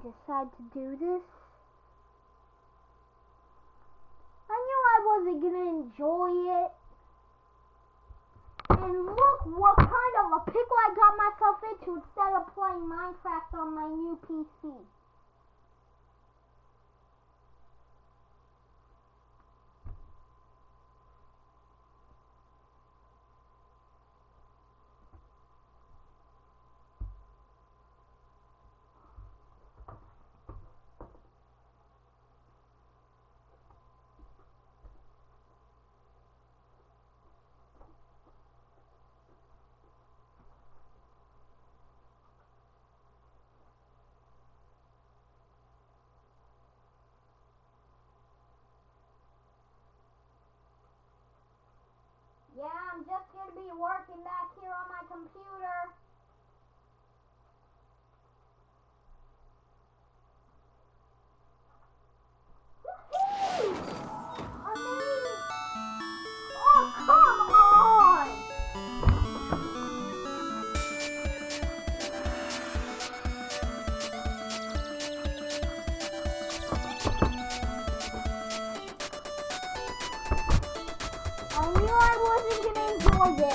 decide to do this? I knew I wasn't gonna enjoy it. And look what kind of a pickle I got myself into instead of playing Minecraft on my new PC. Yeah, I'm just going to be working back here on my computer. Woohoo! Amazing! Oh, come on! I knew I wasn't gonna enjoy this,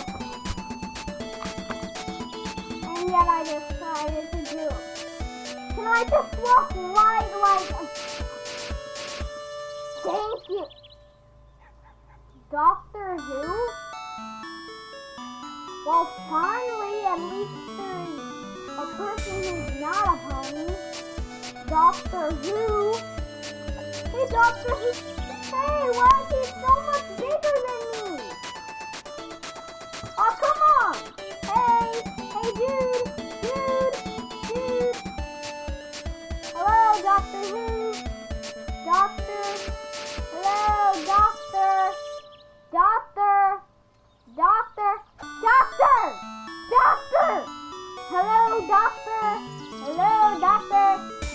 and yet I decided to do it. Can I just walk right like? Thank you, Doctor Who. Well, finally, at least there's a person who's not a pony. Doctor Who. Hey, Doctor Who. Hey, why is he so much bigger than me? Oh, come on! Hey, dude! Hello, Doctor Who? Doctor? Hello, Doctor? Hello, Doctor? Hello, Doctor?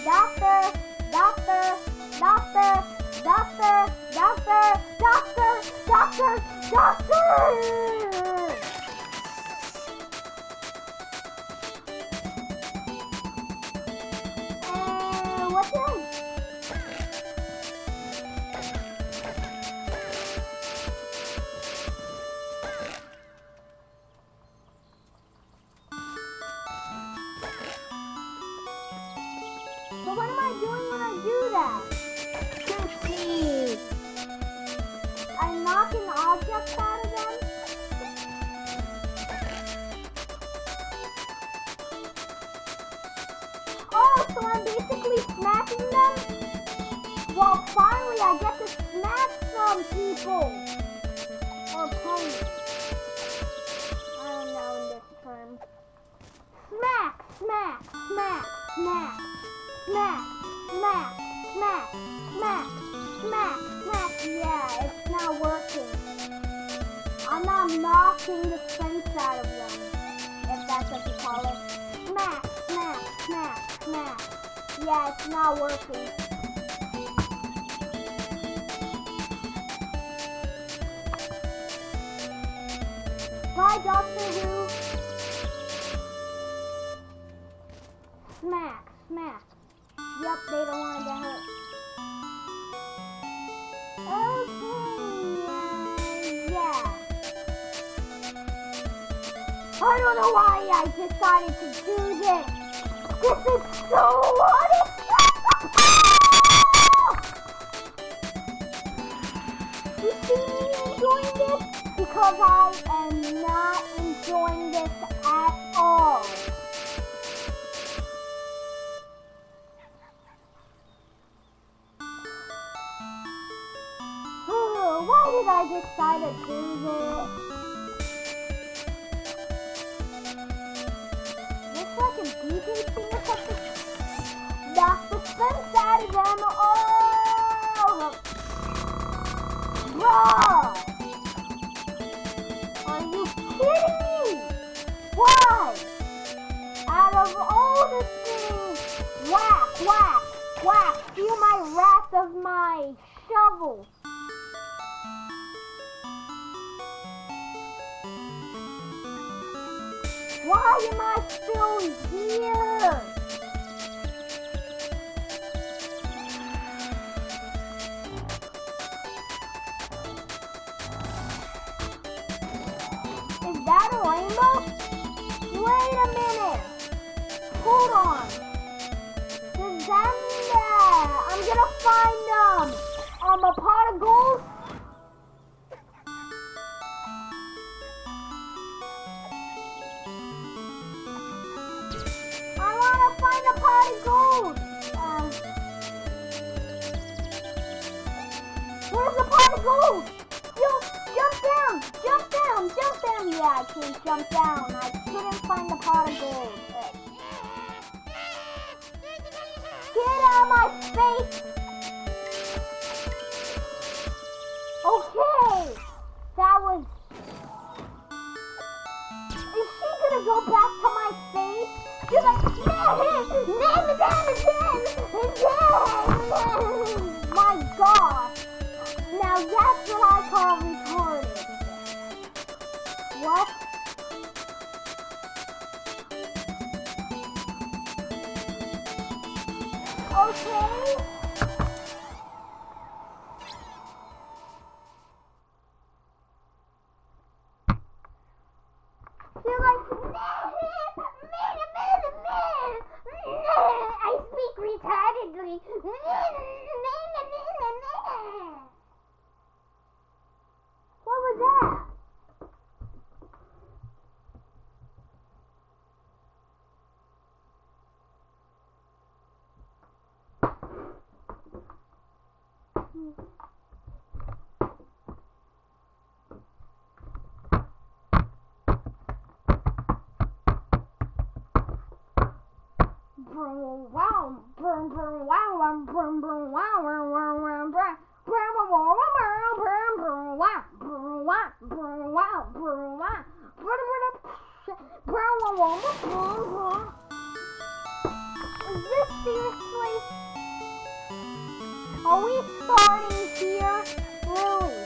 Doctor! What's your name? So what am I doing when I do that? I'm knocking objects out of them? Oh, so I'm basically smacking them? Well, finally I get to smack some people. Or ponies. I don't know in this term. Smack. Yeah, it's not working. I'm not knocking the sense out of them, if that's what you call it. Smack. Yeah, it's not working. Bye, Doctor Who. Smack. Yup, they don't want to get hurt. Okay, yeah. I don't know why I decided to do this. This is so You see me enjoying this? Because I am not enjoying this at all. Why did I decide to do this? Looks like a DJ thing or something. Knock the sense out of them. Oh! Bruh! Are you kidding me? Why? Out of all the things, whack. Feel my wrath of my shovel. Why am I still here? Look! Wait a minute! Hold on! Does that mean that I'm gonna find a pot of gold? I wanna find a pot of gold! Where's the pot of gold? Jump down! Jump down! Jump down! Yeah, I can't jump down. I couldn't find the pot of gold. Get out of my face! Okay! That was... Is she gonna go back to my face? She's like, my God! Now that's what I call retarded. What? Okay. You're like, I speak retardedly. What was that? Is this seriously? Are we starting here? Really?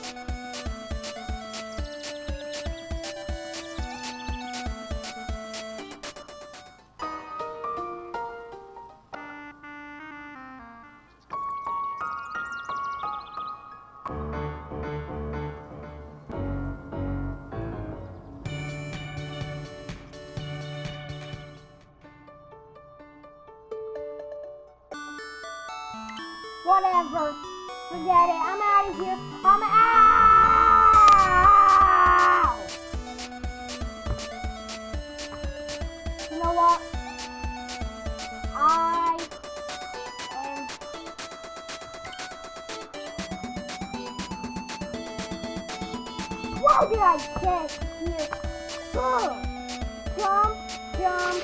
Whatever. Forget it. I'm out of here. I'm out! You know what? I am... Why did I get here? Ugh. Jump, jump.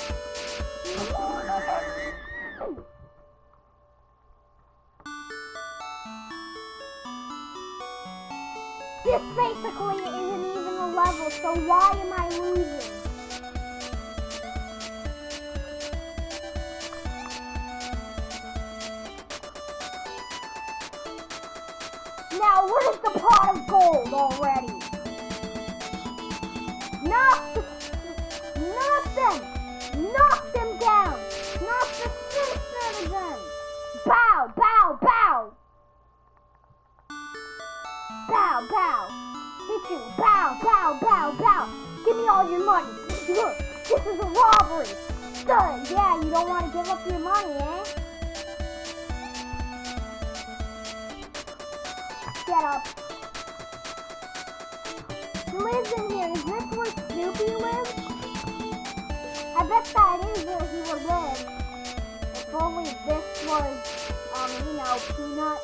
This basically isn't even a level, so why am I losing? Now, where's the pot of gold already? Knock them down! Knock the shit out of them! Bow, bow, bow! Bow, bow! Hit you! Bow, bow, bow, bow! Give me all your money! Look, this is a robbery! Yeah, you don't want to give up your money, eh? Get up! Who lives in here? Is this where Snoopy lives? I bet that is where he would live. If only this was, Peanut.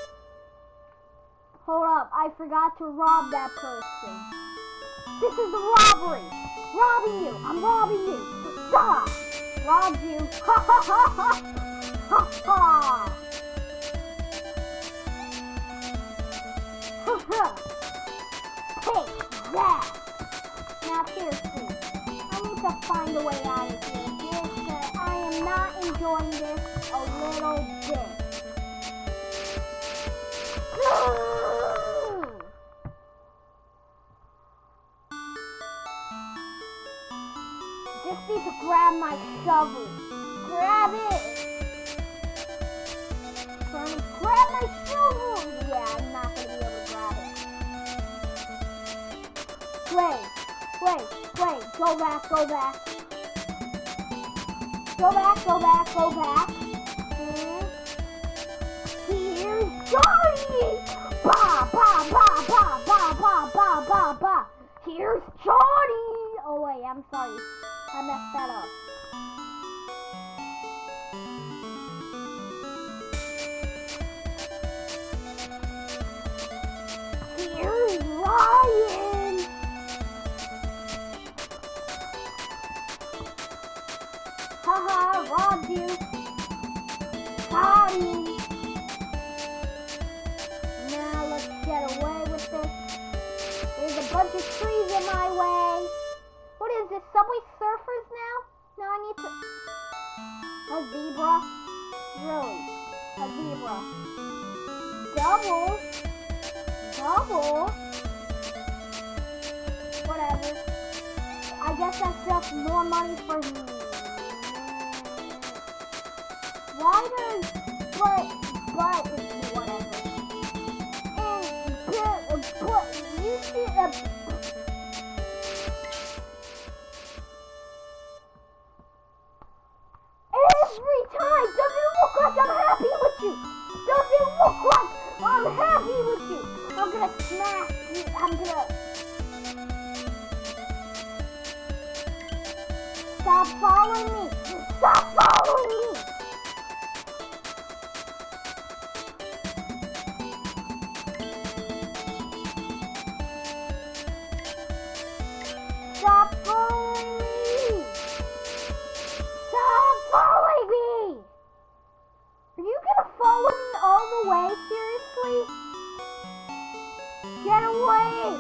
Hold up, I forgot to rob that person. This is a robbery! Robbing you! I'm robbing you! Stop! Robbed you! Ha ha ha ha! Ha ha! Ha ha! Take that! Now seriously, I need to find a way out of here. I am not enjoying this a little bit. Just need to grab my shovel. Grab it! Grab my shovel! Yeah, I'm not gonna be able to grab it. Wait. back, go back. Go back, go back, go back. Here's Johnny! Ba, ba, ba, ba, ba, ba, ba, ba, ba. Here's Johnny! Oh wait, I'm sorry. I messed that up. Here's Ryan! Haha, robbed you. Got him. Now let's get away with this. There's a bunch of trees in my way. What is this, Subway Surfers now? No, I need to... A zebra? Really? A zebra. Double? Double? Whatever. I guess that's just more money for me. Why does... But, whatever. And, you see, every time, does it look like I'm happy with you? Does it look like I'm happy with you? I'm gonna smash you. I'm gonna... Stop following me. Stop following me. Stop following me. Stop following me. Are you gonna follow me all the way? Seriously? Get away!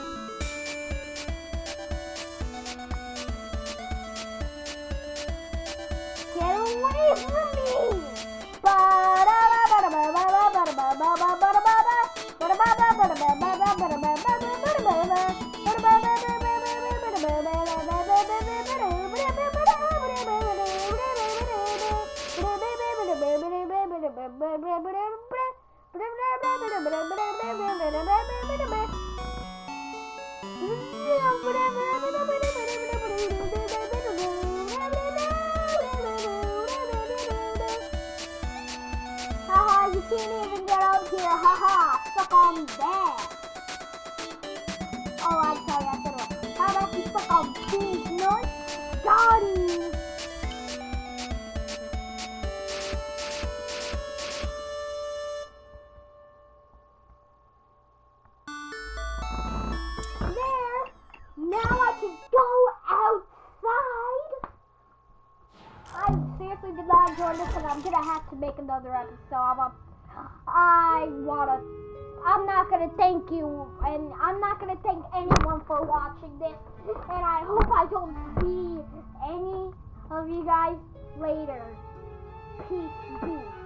Get away from me! Haha, you can't even get out here. Haha, stuck on there. Oh, I'm sorry, I said it. How about you stuck on these nuts? Got him. There. Now I can go outside. I seriously did not enjoy this, and I'm gonna have to make another episode. I'm not gonna thank you, and I'm not gonna thank anyone for watching this, and I hope I don't see any of you guys later. Peace be.